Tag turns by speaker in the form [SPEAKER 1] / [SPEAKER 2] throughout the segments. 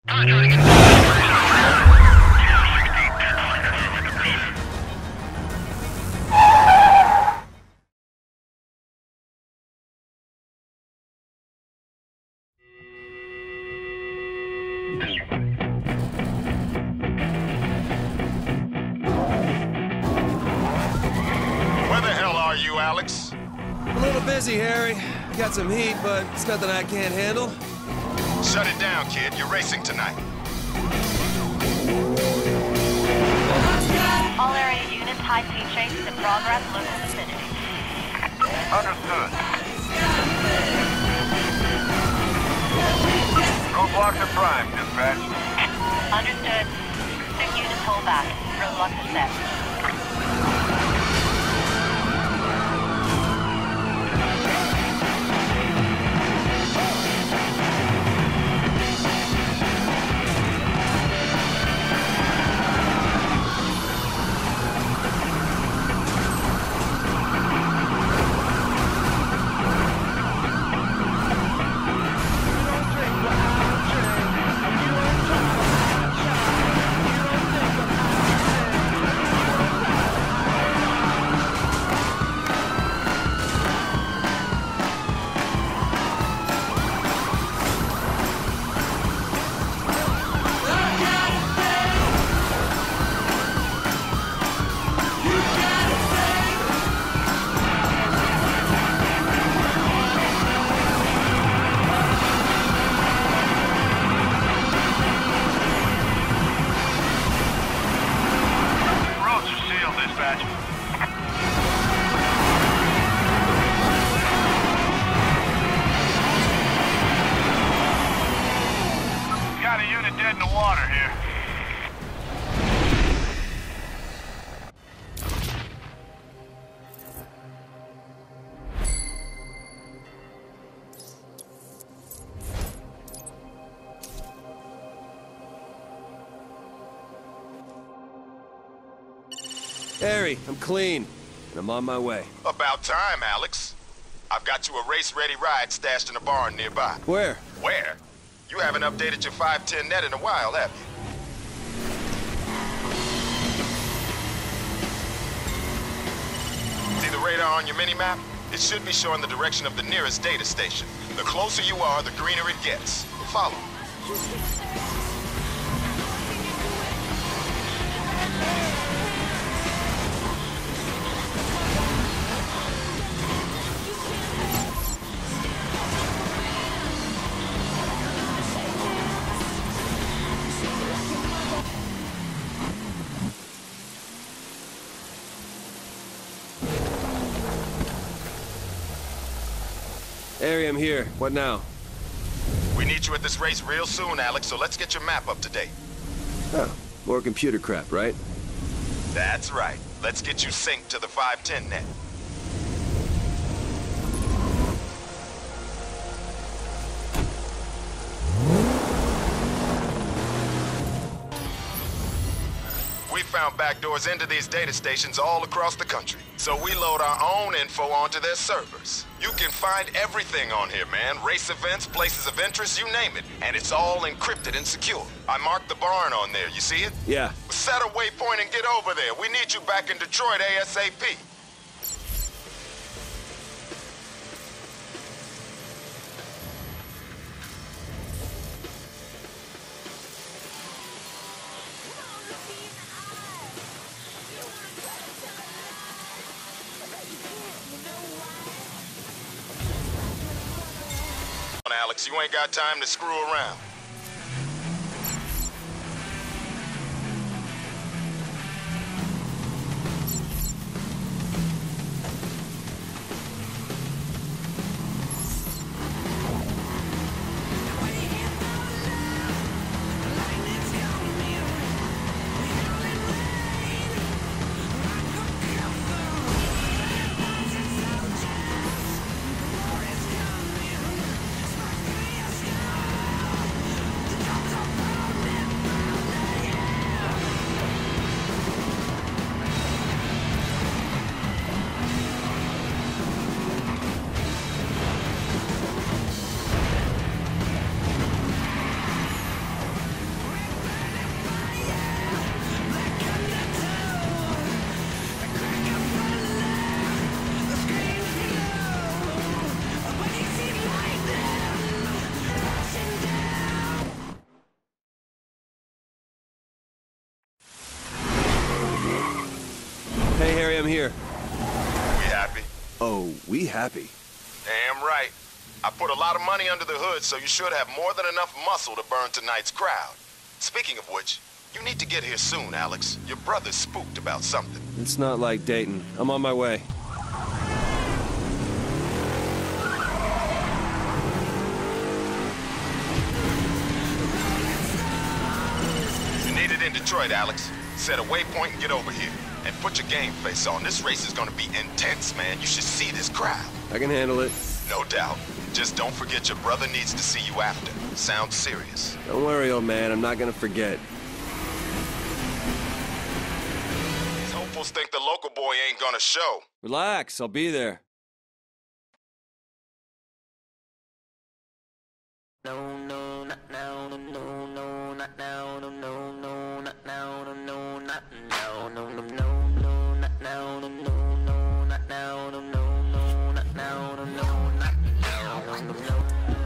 [SPEAKER 1] Where the hell are you, Alex?
[SPEAKER 2] A little busy, Harry. Got some heat, but it's nothing I can't handle.
[SPEAKER 1] Shut it down, kid. You're racing tonight.
[SPEAKER 3] All area units, high-speed chases in progress, local vicinity.
[SPEAKER 1] Understood. Roadblocks are prime, dispatch.
[SPEAKER 3] Understood. 6 units hold back. Roadblocks are set.
[SPEAKER 1] Got a unit dead in the water here.
[SPEAKER 2] Harry, I'm clean, and I'm on my way.
[SPEAKER 1] About time, Alex. I've got you a race-ready ride stashed in a barn nearby.
[SPEAKER 2] Where?
[SPEAKER 1] Where? You haven't updated your 510 net in a while, have you? See the radar on your mini-map? It should be showing the direction of the nearest data station. The closer you are, the greener it gets. Follow.
[SPEAKER 2] Harry, I'm here. What now?
[SPEAKER 1] We need you at this race real soon, Alex, so let's get your map up to date.
[SPEAKER 2] Oh, more computer crap, right?
[SPEAKER 1] That's right. Let's get you synced to the 510 net. We found backdoors into these data stations all across the country, so we load our own info onto their servers. You can find everything on here, man. Race events, places of interest, you name it. And it's all encrypted and secure. I marked the barn on there, you see it?
[SPEAKER 2] Yeah.
[SPEAKER 1] Set a waypoint and get over there. We need you back in Detroit ASAP. Alex, you ain't got time to screw around.
[SPEAKER 2] I'm here.
[SPEAKER 1] We happy?
[SPEAKER 2] Oh, we happy.
[SPEAKER 1] Damn right. I put a lot of money under the hood, so you should have more than enough muscle to burn tonight's crowd. Speaking of which, you need to get here soon, Alex. Your brother's spooked about something.
[SPEAKER 2] It's not like Dayton. I'm on my way.
[SPEAKER 1] You need it in Detroit, Alex. Set a waypoint and get over here. And put your game face on. This race is gonna be intense, man. You should see this crowd.
[SPEAKER 2] I can handle it.
[SPEAKER 1] No doubt. Just don't forget your brother needs to see you after. Sounds serious.
[SPEAKER 2] Don't worry, old man. I'm not gonna forget.
[SPEAKER 1] These hopefuls think the local boy ain't gonna show.
[SPEAKER 2] Relax, I'll be there.
[SPEAKER 4] No, no, not now, no, no, no, not now, no, no, no, not now, no, no, not now, no, no, no, no, not now, no, no, no, not now, no, no, no, not now, no, no, not now, no, no, no.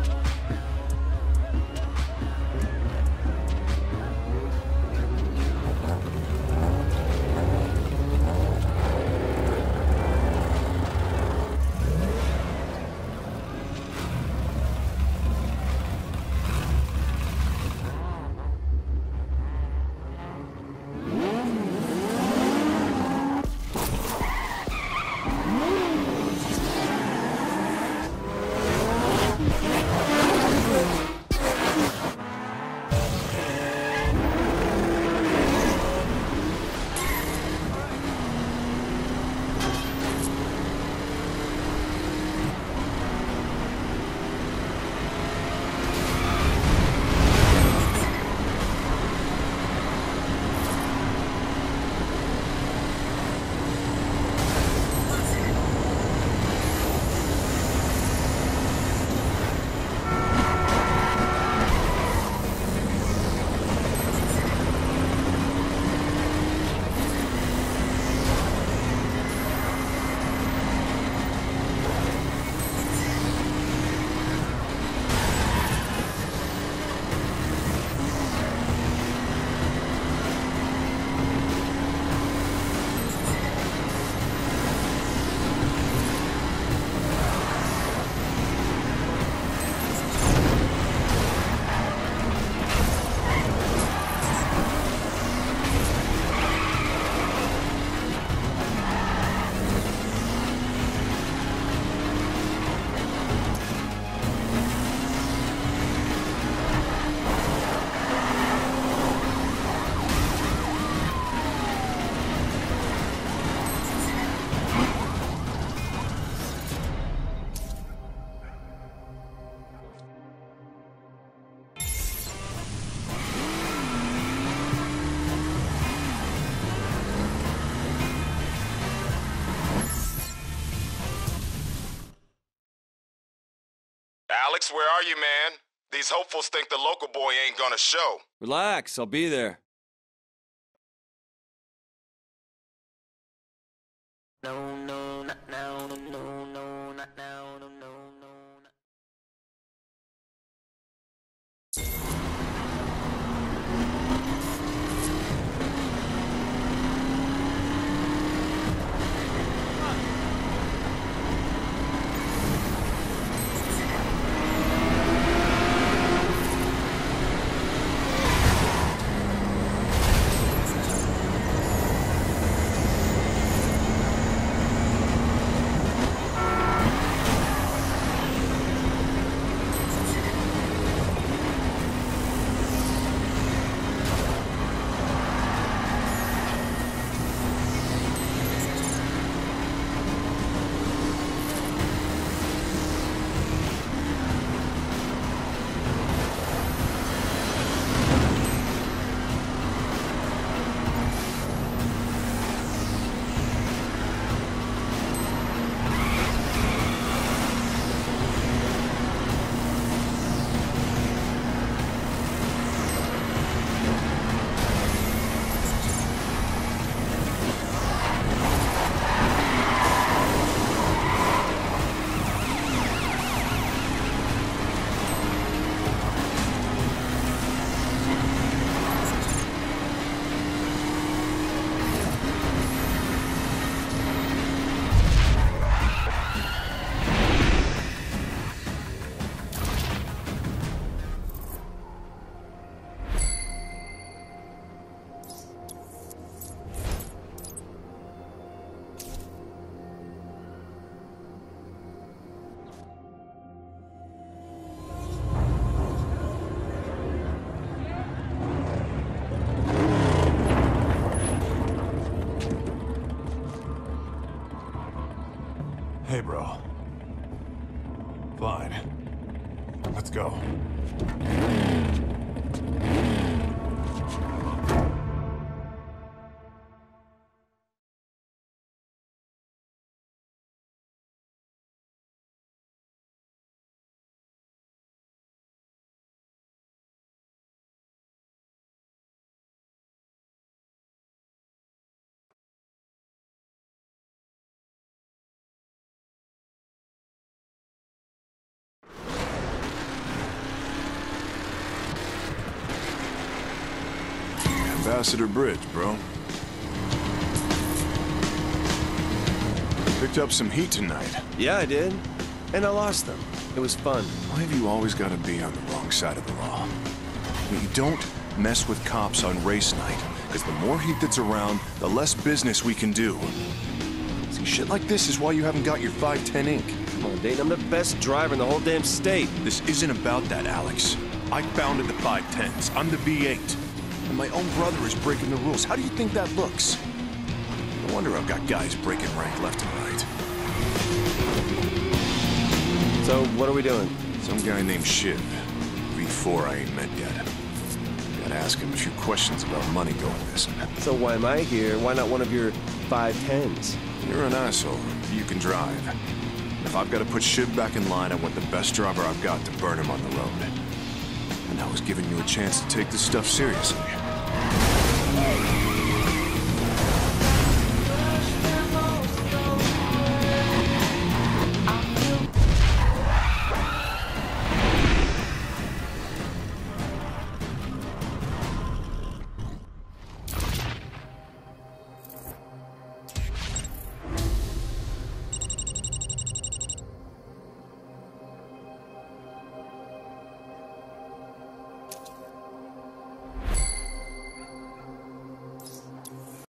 [SPEAKER 1] Alex, where are you, man? These hopefuls think the local boy ain't gonna show.
[SPEAKER 2] Relax, I'll be there.
[SPEAKER 4] No, no, not now, no, no, no, not now, no, no, no.
[SPEAKER 5] Hey, bro. Fine. Let's go. Ambassador Bridge, bro. Picked up some heat tonight.
[SPEAKER 2] Yeah, I did. And I lost them. It was fun.
[SPEAKER 5] Why have you always got to be on the wrong side of the law? I mean, you don't mess with cops on race night, because the more heat that's around, the less business we can do. See, shit like this is why you haven't got your 510 ink.
[SPEAKER 2] Come on, Dayton, I'm the best driver in the whole damn state.
[SPEAKER 5] This isn't about that, Alex. I founded the 510s. I'm the V8. And my own brother is breaking the rules. How do you think that looks? No wonder I've got guys breaking rank left and right.
[SPEAKER 2] So, what are we doing?
[SPEAKER 5] Some guy named Shiv. V4 I ain't met yet. Gotta ask him a few questions about money going missing.
[SPEAKER 2] So why am I here? Why not one of your 510s?
[SPEAKER 5] You're an asshole. You can drive. If I've got to put Shiv back in line, I want the best driver I've got to burn him on the road. And I was giving you a chance to take this stuff seriously.